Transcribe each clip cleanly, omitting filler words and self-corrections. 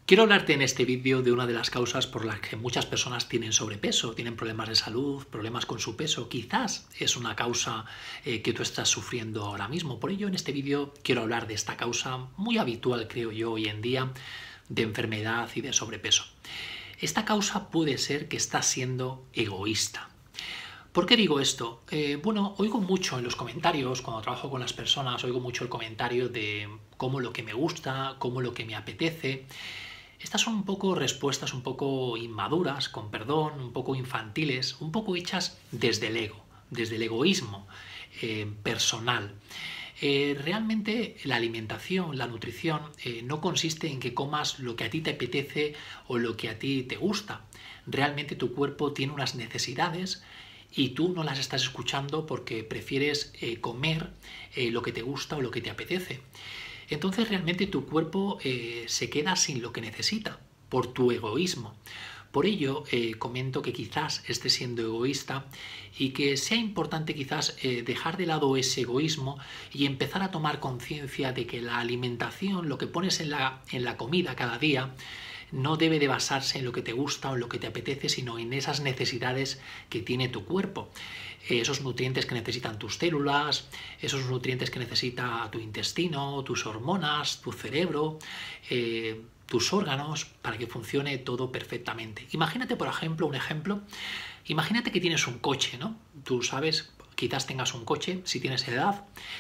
Quiero hablarte en este vídeo de una de las causas por las que muchas personas tienen sobrepeso, tienen problemas de salud, problemas con su peso. Quizás es una causa que tú estás sufriendo ahora mismo. Por ello, en este vídeo quiero hablar de esta causa muy habitual, creo yo, hoy en día, de enfermedad y de sobrepeso. Esta causa puede ser que estás siendo egoísta. ¿Por qué digo esto? Bueno, oigo mucho en los comentarios, cuando trabajo con las personas, oigo mucho el comentario de cómo lo que me gusta, cómo lo que me apetece. Estas son un poco respuestas un poco inmaduras, con perdón, un poco infantiles, un poco hechas desde el ego, desde el egoísmo personal. Realmente la alimentación, la nutrición, no consiste en que comas lo que a ti te apetece o lo que a ti te gusta. Realmente tu cuerpo tiene unas necesidades y tú no las estás escuchando porque prefieres comer lo que te gusta o lo que te apetece. Entonces realmente tu cuerpo se queda sin lo que necesita por tu egoísmo. Por ello comento que quizás estés siendo egoísta y que sea importante quizás dejar de lado ese egoísmo y empezar a tomar conciencia de que la alimentación, lo que pones en la comida cada día, no debe de basarse en lo que te gusta o en lo que te apetece, sino en esas necesidades que tiene tu cuerpo. Esos nutrientes que necesitan tus células, esos nutrientes que necesita tu intestino, tus hormonas, tu cerebro, tus órganos, para que funcione todo perfectamente. Imagínate, por ejemplo, imagínate que tienes un coche, ¿no? Tú sabes, quizás tengas un coche, si tienes edad.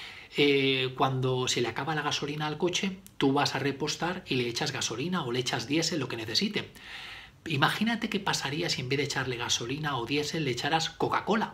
Cuando se le acaba la gasolina al coche, tú vas a repostar y le echas gasolina o le echas diésel, lo que necesite. Imagínate qué pasaría si en vez de echarle gasolina o diésel le echaras Coca-Cola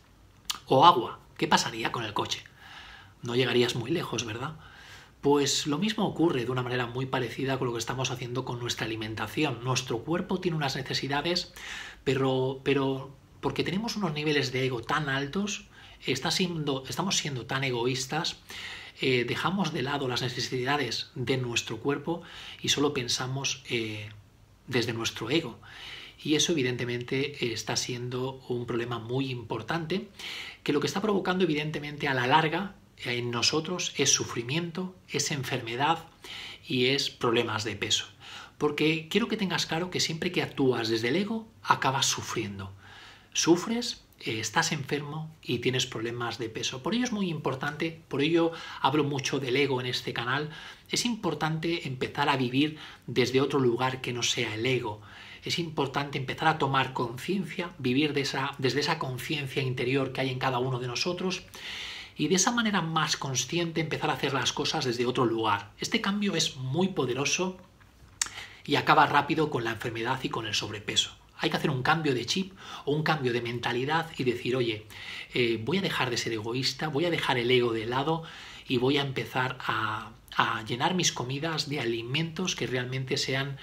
o agua. ¿Qué pasaría con el coche? No llegarías muy lejos, ¿verdad? Pues lo mismo ocurre de una manera muy parecida con lo que estamos haciendo con nuestra alimentación. Nuestro cuerpo tiene unas necesidades, pero porque tenemos unos niveles de ego tan altos, estamos siendo tan egoístas, dejamos de lado las necesidades de nuestro cuerpo y solo pensamos desde nuestro ego. Y eso evidentemente está siendo un problema muy importante, que lo que está provocando evidentemente a la larga en nosotros es sufrimiento, es enfermedad y es problemas de peso. Porque quiero que tengas claro que siempre que actúas desde el ego, acabas sufriendo. Sufres, estás enfermo y tienes problemas de peso. Por ello es muy importante, por ello hablo mucho del ego en este canal, es importante empezar a vivir desde otro lugar que no sea el ego. Es importante empezar a tomar conciencia, vivir desde esa conciencia interior que hay en cada uno de nosotros y de esa manera más consciente empezar a hacer las cosas desde otro lugar. Este cambio es muy poderoso y acaba rápido con la enfermedad y con el sobrepeso. Hay que hacer un cambio de chip o un cambio de mentalidad y decir, oye, voy a dejar de ser egoísta, voy a dejar el ego de lado y voy a empezar a llenar mis comidas de alimentos que realmente sean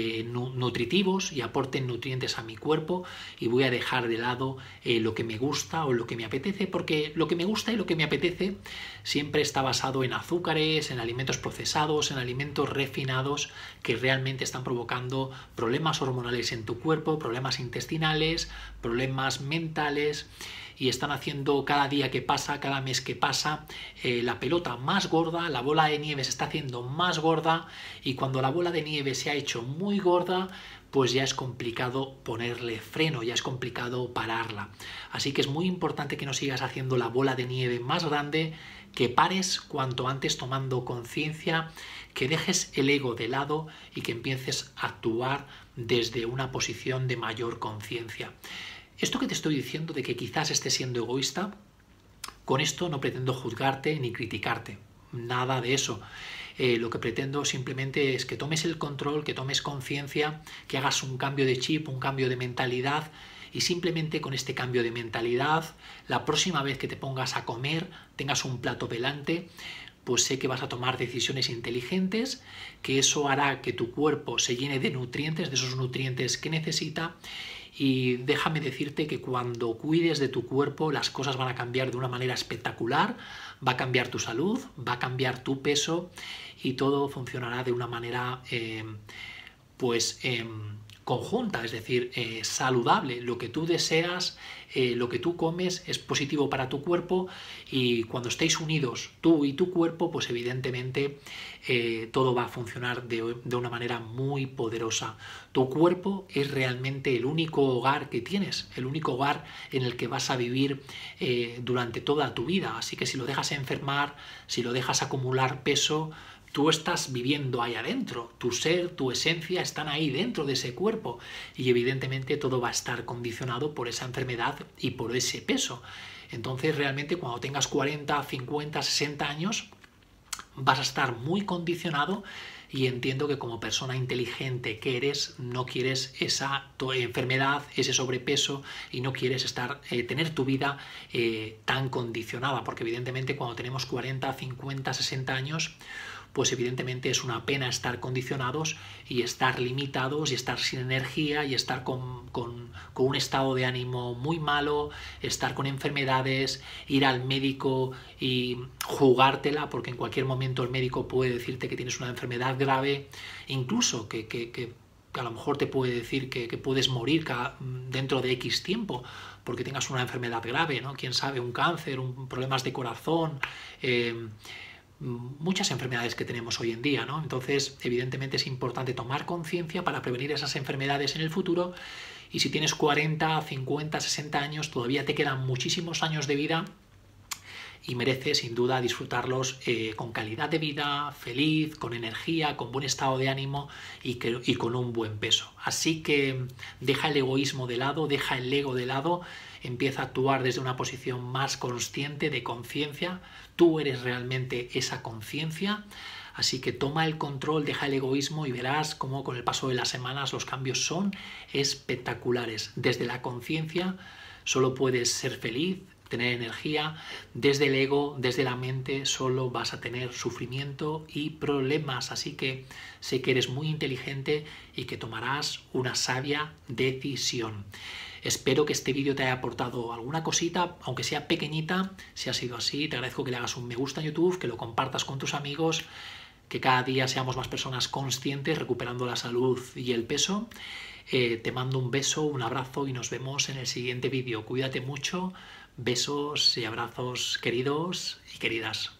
nutritivos y aporten nutrientes a mi cuerpo, y voy a dejar de lado lo que me gusta o lo que me apetece, porque lo que me gusta y lo que me apetece siempre está basado en azúcares, en alimentos procesados, en alimentos refinados que realmente están provocando problemas hormonales en tu cuerpo, problemas intestinales, problemas mentales, y están haciendo cada día que pasa, cada mes que pasa, la pelota más gorda, la bola de nieve se está haciendo más gorda, y cuando la bola de nieve se ha hecho muy gorda, pues ya es complicado ponerle freno, ya es complicado pararla. Así que es muy importante que no sigas haciendo la bola de nieve más grande, que pares cuanto antes tomando conciencia, que dejes el ego de lado y que empieces a actuar desde una posición de mayor conciencia. Esto que te estoy diciendo de que quizás estés siendo egoísta, con esto no pretendo juzgarte ni criticarte, nada de eso. Lo que pretendo simplemente es que tomes el control, que tomes conciencia, que hagas un cambio de chip, un cambio de mentalidad, y simplemente con este cambio de mentalidad, la próxima vez que te pongas a comer, tengas un plato delante, pues sé que vas a tomar decisiones inteligentes, que eso hará que tu cuerpo se llene de nutrientes, de esos nutrientes que necesita. Y déjame decirte que cuando cuides de tu cuerpo, las cosas van a cambiar de una manera espectacular, va a cambiar tu salud, va a cambiar tu peso y todo funcionará de una manera pues conjunta, es decir, saludable. Lo que tú deseas, lo que tú comes es positivo para tu cuerpo, y cuando estéis unidos tú y tu cuerpo, pues evidentemente todo va a funcionar de una manera muy poderosa. Tu cuerpo es realmente el único hogar que tienes, el único hogar en el que vas a vivir durante toda tu vida. Así que si lo dejas enfermar, si lo dejas acumular peso, tú estás viviendo ahí adentro, tu ser, tu esencia están ahí dentro de ese cuerpo, y evidentemente todo va a estar condicionado por esa enfermedad y por ese peso. Entonces realmente cuando tengas 40, 50, 60 años vas a estar muy condicionado, y entiendo que como persona inteligente que eres no quieres esa enfermedad, ese sobrepeso, y no quieres tener tu vida tan condicionada, porque evidentemente cuando tenemos 40, 50, 60 años, pues evidentemente es una pena estar condicionados y estar limitados y estar sin energía y estar con un estado de ánimo muy malo, estar con enfermedades, ir al médico y jugártela, porque en cualquier momento el médico puede decirte que tienes una enfermedad grave, incluso que a lo mejor te puede decir que puedes morir dentro de X tiempo porque tengas una enfermedad grave, ¿no? Quién sabe, un cáncer, problemas de corazón, muchas enfermedades que tenemos hoy en día, ¿no? Entonces, evidentemente es importante tomar conciencia para prevenir esas enfermedades en el futuro, y si tienes 40, 50, 60 años, todavía te quedan muchísimos años de vida y mereces sin duda disfrutarlos con calidad de vida, feliz, con energía, con buen estado de ánimo y con un buen peso. Así que deja el egoísmo de lado, deja el ego de lado, empieza a actuar desde una posición más consciente, de conciencia. Tú eres realmente esa conciencia. Así que toma el control, deja el egoísmo, y verás cómo con el paso de las semanas los cambios son espectaculares. Desde la conciencia solo puedes ser feliz, tener energía. Desde el ego, desde la mente, solo vas a tener sufrimiento y problemas. Así que sé que eres muy inteligente y que tomarás una sabia decisión. Espero que este vídeo te haya aportado alguna cosita, aunque sea pequeñita. Si ha sido así, te agradezco que le hagas un me gusta en YouTube, que lo compartas con tus amigos, que cada día seamos más personas conscientes recuperando la salud y el peso. Te mando un beso, un abrazo, y nos vemos en el siguiente vídeo. Cuídate mucho. Besos y abrazos, queridos y queridas.